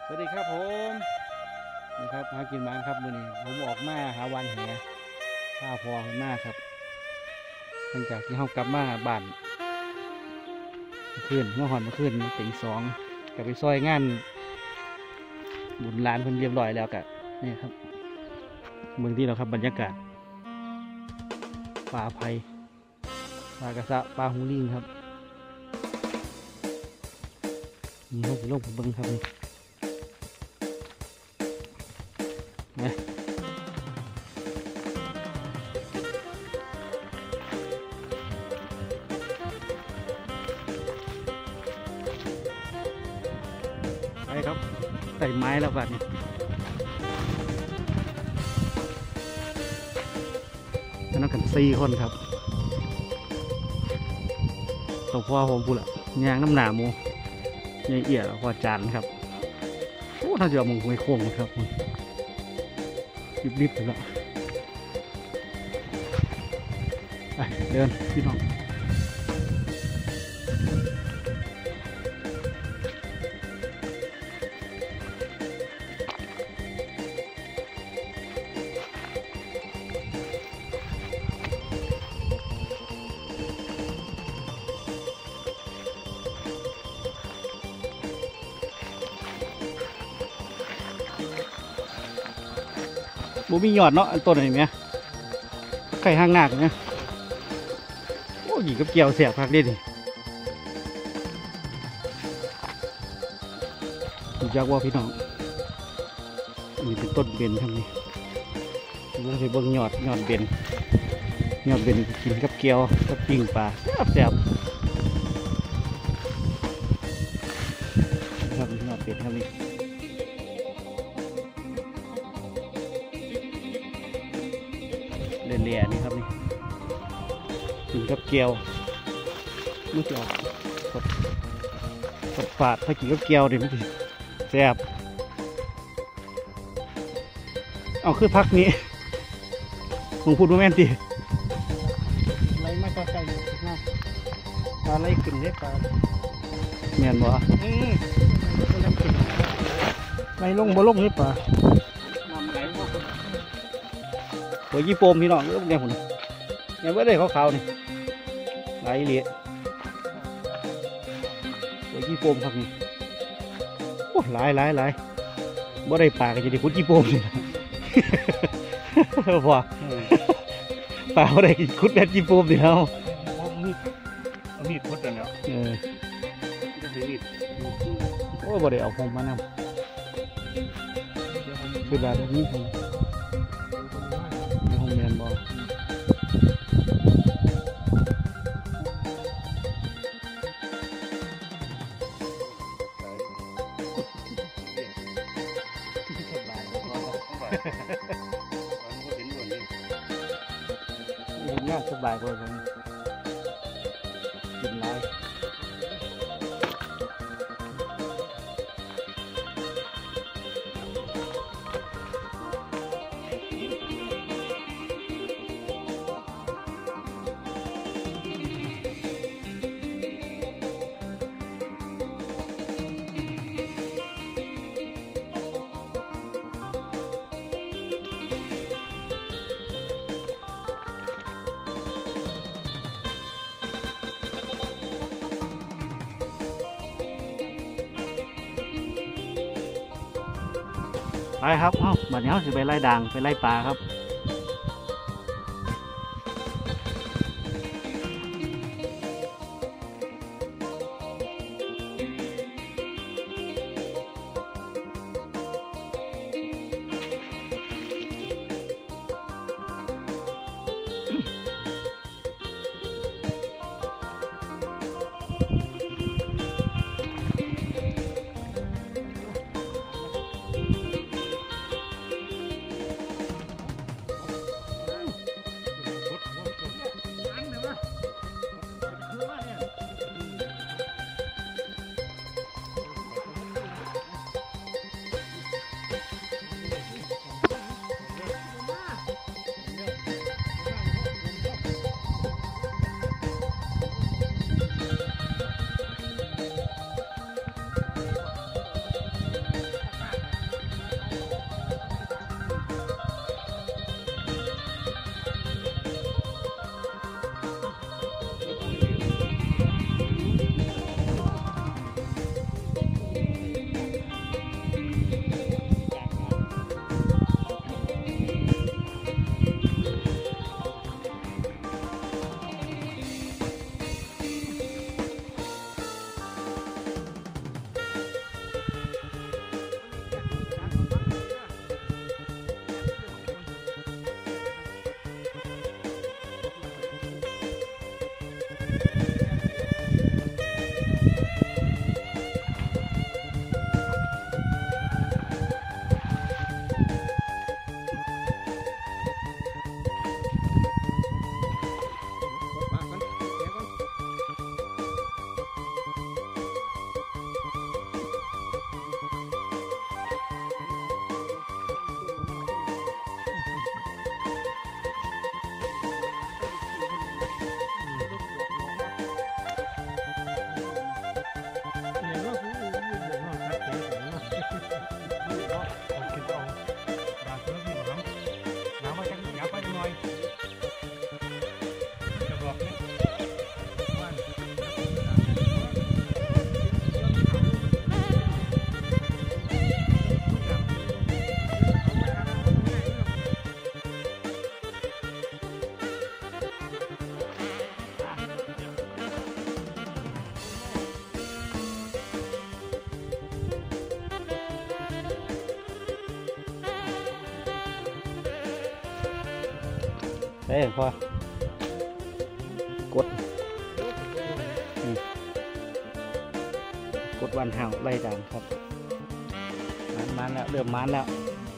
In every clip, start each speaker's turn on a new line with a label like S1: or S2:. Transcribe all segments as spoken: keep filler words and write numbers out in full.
S1: สวัสดีครับผมนะครับหากินมาครับมื้อนี้ผมออกมาหาวันแหข้าพอเห็นมากครับหลังจากที่เขากลับมาบ้านขึ้นเมื่อหอนเมื่อคืนตีสองกับไปซอยงานบุญลานเพิ่นเรียบร้อยแล้วกะนี่ครับเมืองที่เราครับบรรยากาศป่าไผ่ป่ากระสะป่าหูลิงครับนี่เขาจะลงไปเบิ้งครับนี่นะไปครับใส่ไม้แล้วบัดนี้นั่งกันสี่คนครับตัวพ่อผมพูดละยางน้ำหนาหมูยายเอี่ยพ่อจานครับโอ้ถ้าจะเอามึงไม่โค้งครับรีบๆไปแล้วไปเดินพี่น้องบ่มีหยอดเนาะต้นไหนเนี่ยไข่ห้างหนักเนี่ยโอ้ยกับเกี่ยวเสียบพักดิดิรู้จักว่าพี่น้องอันนี้เป็นต้นเบนครับนี่ผมเคยเบิ่งหยอดหยอดเบนหยอดเบนกินกับเกี่ยวกับปิ้งปลาแซ่บๆครับหยอดเบนครับนี่เลี่ยๆนี่ครับนี่กินกับเกี๊ยวไม่จะออกสดสดฝาดถ้ากินกับเกี๊ยวดิมันจะแซ่บเอาคือพักนี้ผมพูดว่าแม่นตีไรมาใกล้ๆนะปลาไรขึ้นได้ปลาแม่นบ่อืมไรลงบ่ลงนี่ปลาตัวยี่โปมพี่น้องเรื่องเนี่ยผมเนี่ยว่าได้ขาวๆนี่ไหลเหลี่ยตัวยี่โปมครับนี่โอ้หลายหลายหลายว่าได้ปลาก็จะได้พุทธยี่โปมเลยพอปลาว่าได้คุดแบบยี่โปมเลยแล้วมีดมีดพุทธแล้วเออโอ้บ่ได้เอาผมมานำคือแบบนี้ผมเรียนบอง่ายสบายกว่าผมกินไรไปครับเอ้าบัดนี้เขาจะไปไล่ด่างไปไล่ปลาครับเอ้ยพอกดนี่กดวันห่าวไล่ตามครับมันมันแล้วเริ่มมันแล้ว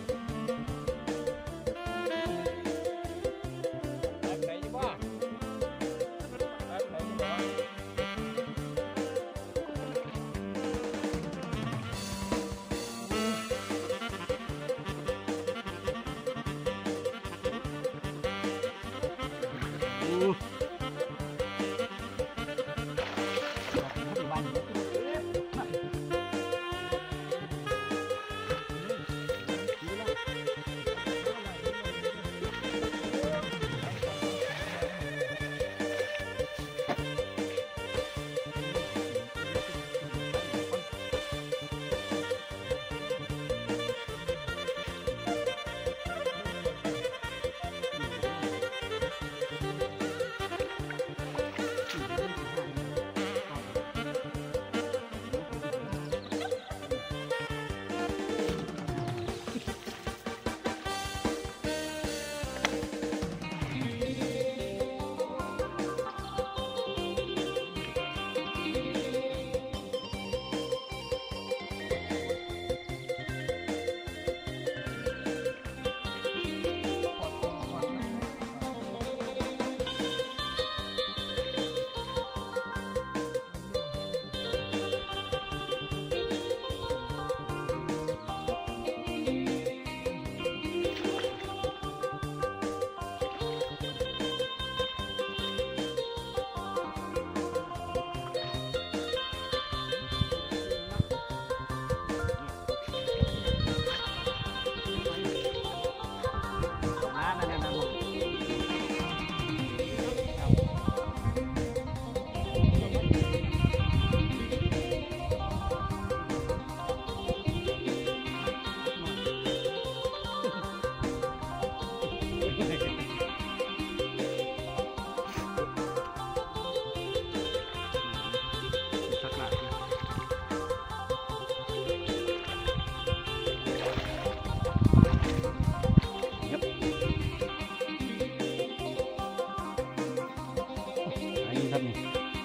S1: ครับนี่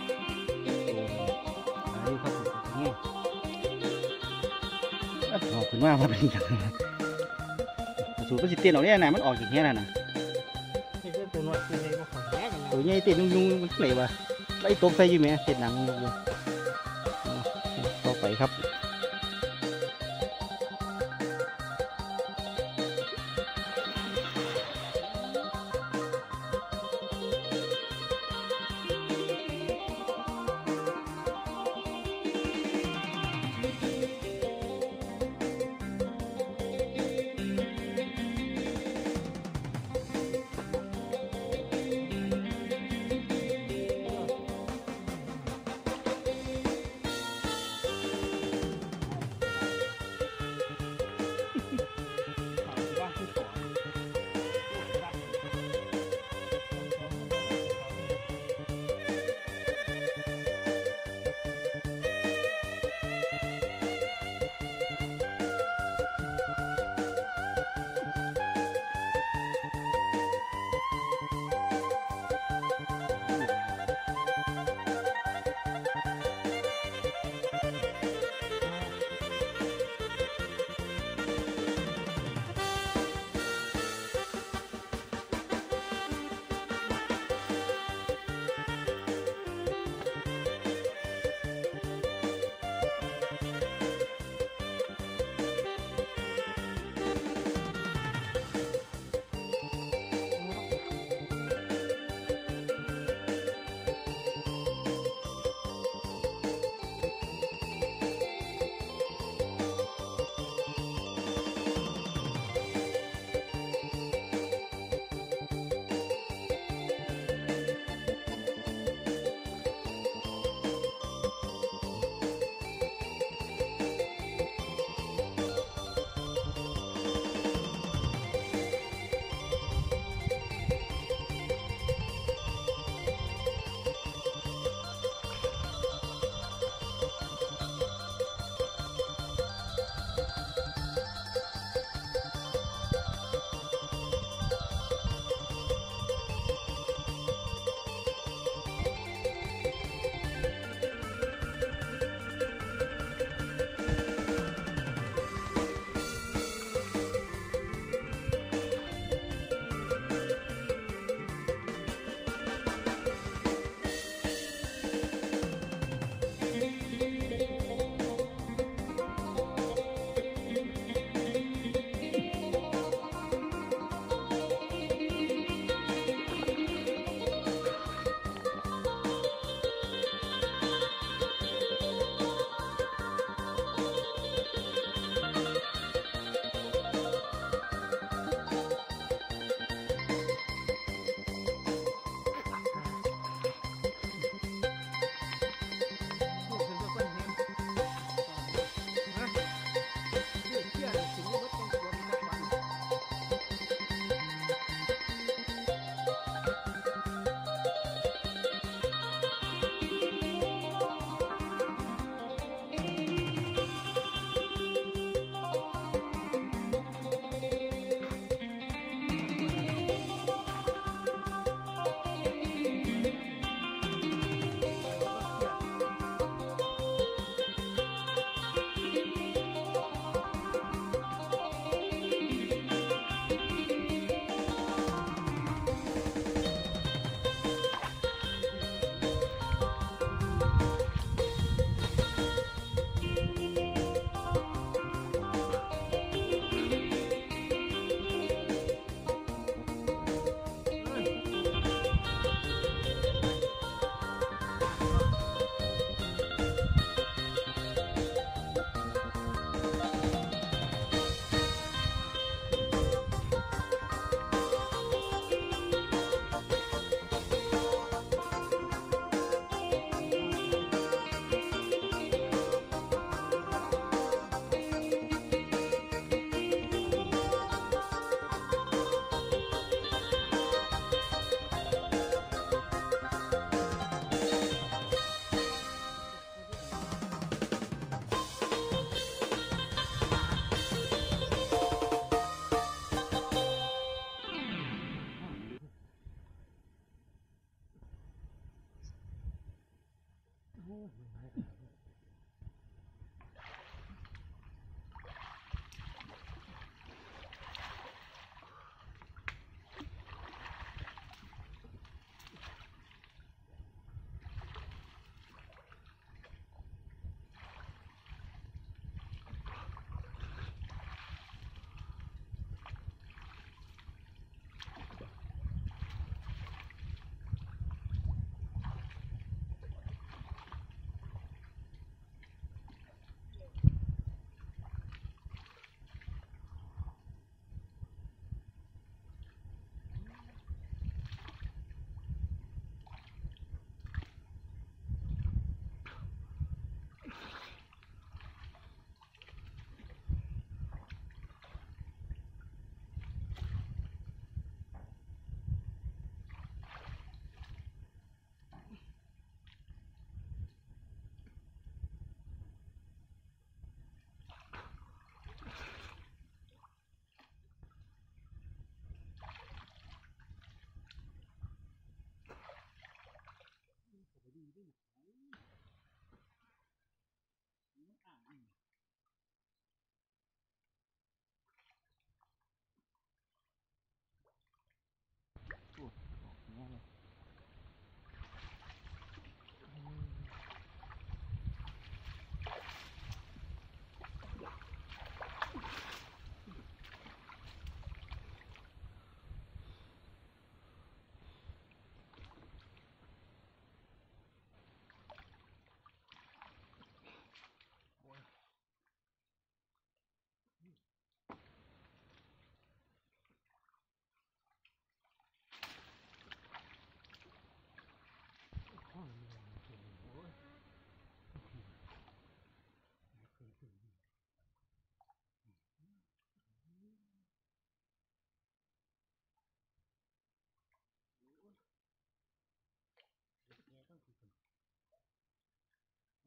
S1: อายุครับนี่ออกขึ้นมาว่าเป็นอย่างไรสูตรก็สิเตียนออกเนี่ยนะมันออกอย่างเงี้ยนะนะตัวใหญ่เตียนยุ่งยุ่งมันเหลวอ่ะไล่ตบใส่อยู่ไหมเตียนหนังอยู่ต่อไปครับ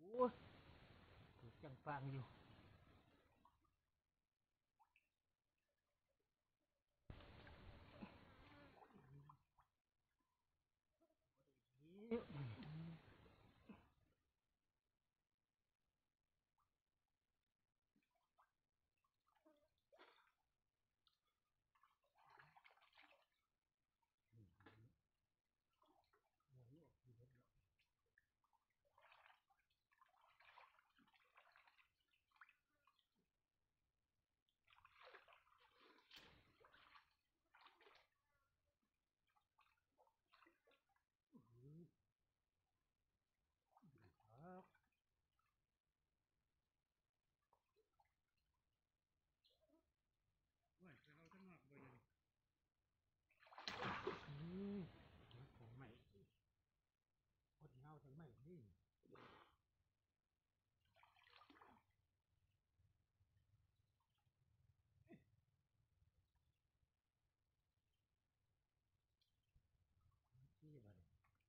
S2: อ้ยจังฟังอยู่ของใหม่คนเงาจังใหม่นี่ที่บ้าน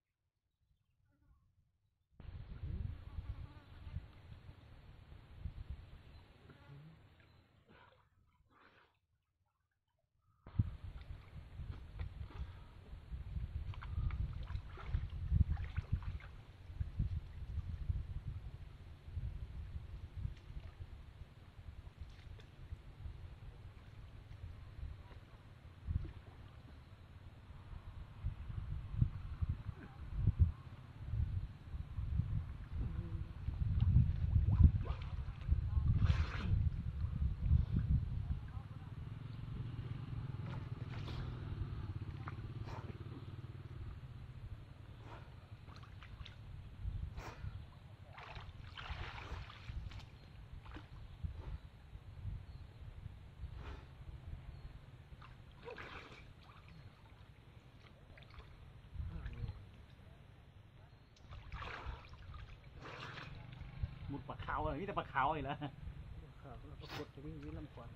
S1: หมุดปลาขาวอะไรนี่แต่ปลาขาวอีกแล้ว
S2: ครับแล้วก็กดจะวิ่งวิ่งลำขวาน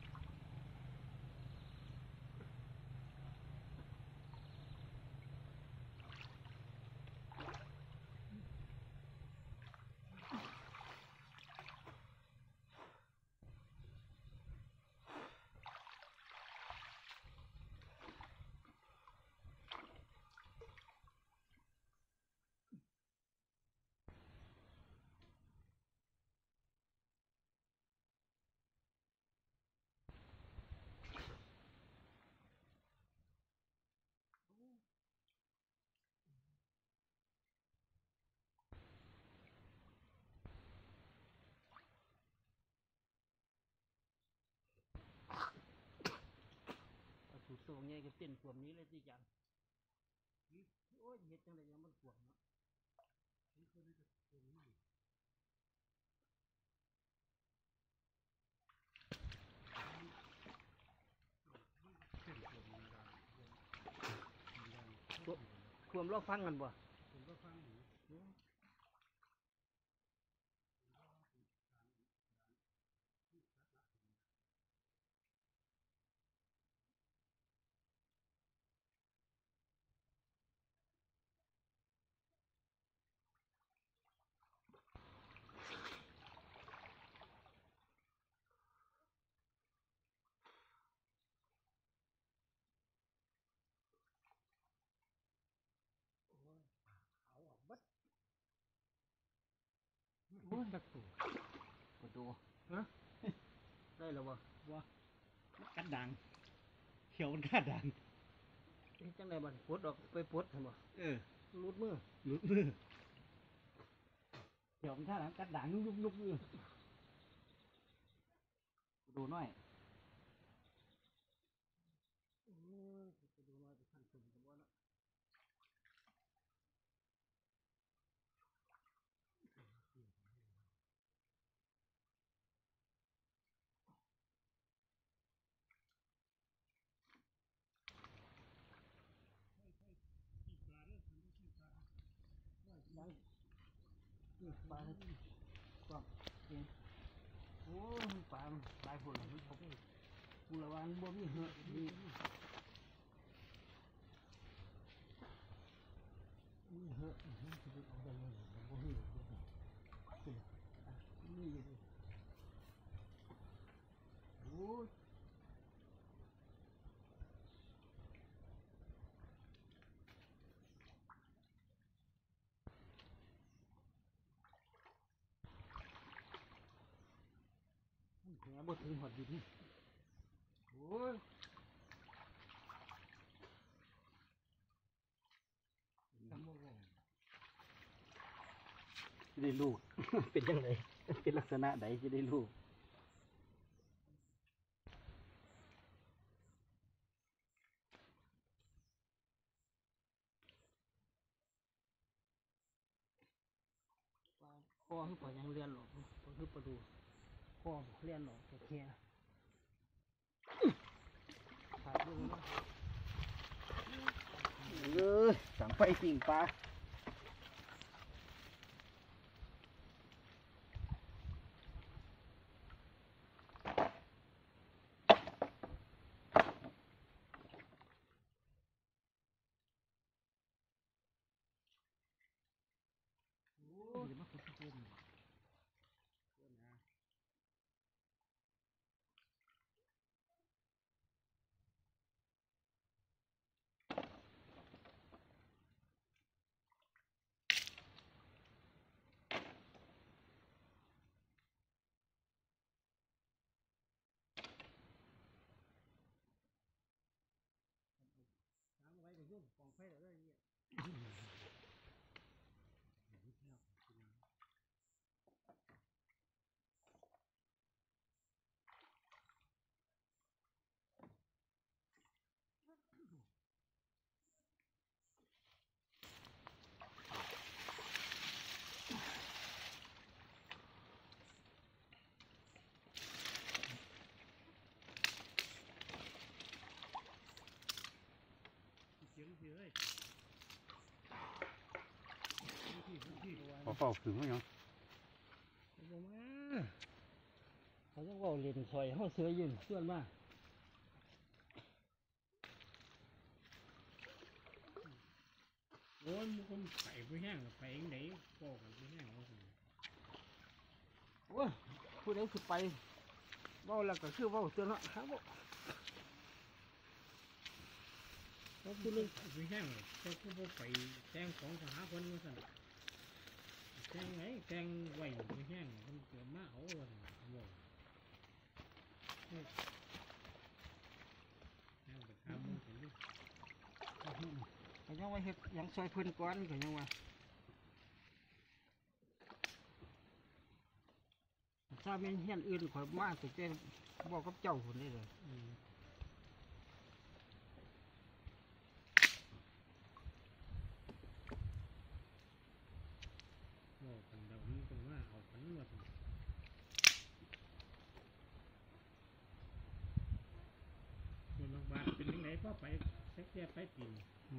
S2: สูตรตัวง่ายก็เต้นขวมนี้เลยสิจังโอ้ยเฮ็ดจังไรยังมันขวมเนาะขวมเราฟังกันบ่ผมก็ฟังอยู่เอาออกบัดโอ้ยจักตัวประตูฮะได้แล้วบ่
S1: ว่ากัดดังเขียวมันกัดดัง
S2: เฮ็ดจังไรบ่ปลดออกไปปลดเห็นบ่
S1: เออ
S2: รูดมือ
S1: หลุดมือเขียวมันกัดดังกัดดังลุกลุกลุกมือดูหน่อย
S2: โอ้ยไปดูน้อยไปขั้นสุ่มกันบ่เนาะยังนี่ปลาปลาเองโอ้ยปลาปลาผลมันเขากูระวังบ่มีเหอะมีมีเหอะมันจะไปเอาได้ยังไงมันบ่มีนี่อยู่ดิโอ้ยแหบ่ถึงหอดดินโอ้ยทำบ่ได้
S1: จะได้ลูก เป็นยังไงเป็นลักษณะใดจะได้ลูก
S2: พ่อคือปล่อยยังเรียนหรอกพ่อคือประดูพ่อบอกเรียนหรอกแต่แค่ขาดด้วยนะ
S1: เออสังไฟปิ่งปลา
S2: โอ้ยมาขุดตะปูน ล้างไว้ก็ยุ่งกองไฟแล้วได้เนี่ยเสียงเสียเลย
S1: ขอเฝ้าถึงไหมยัง
S2: ลงมาเขาจะว่าเล่นซอยเขาเสือยืนส่วนมากโอ้ยมันคนไปไปแห้งไปเองไหนพ่อกันไปแห้งเอาสิโอ้ยผู้ใดสิไปเว้าแล้วก็คือเว้าตัวเนาะครับบ่แล้วผู้นึงไปแห้งเจ้าผู้บ่ไปแจ้งของสหคนมาสั่นแจ้งไหนแจ้งไว้ไปแห้งมันเกิดมาเอาว่าซั่นบ่แห้งไปถามมึงเห็นดิก็ยังว่าเฮ็ดยังซอยเพิ่นก่อนก็ยังว่าถ้าเป็นเฮียนอื่นข่อยมาแต่แกบอกกับเจ้าคนนี้เลยบอกกันเดี๋ยวนี้เป็นว่าเอากันหมดคนบางบ้านเป็นยังไงพ่อไปแท็กซี่ไปปีน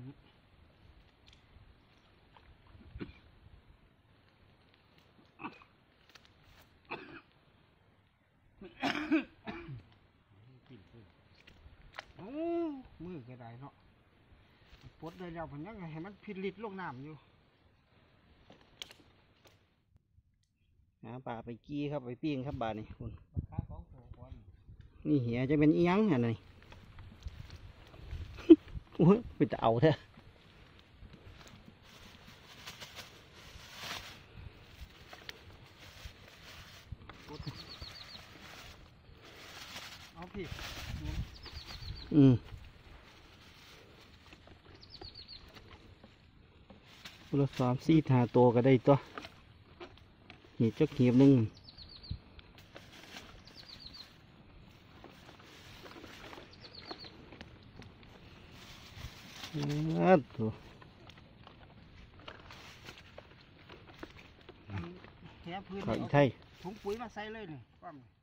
S2: โอ้มือก็ได้เนาะปลดได้แล้วมันยังให้มันพิลิตลงน้ำอยู่
S1: หาปลาไปกี้ครับไปปิ้งครับบาดนี่คุณ
S2: ค่าของโถก่อน
S1: นี่เหียจะเป็นอีหยังอันนี้ โอ้ยไปจะเอาเถอะ
S2: เอาพี่
S1: อืมรถสามสี่หาตัวก็ได้ตัวหีบจักหีบหนึ่งอัดตัว
S2: แค่พื้น
S1: เขาอี
S2: เอา
S1: ไทย
S2: ถุงปุ๋ยมาใส่เลยนี่ป้อม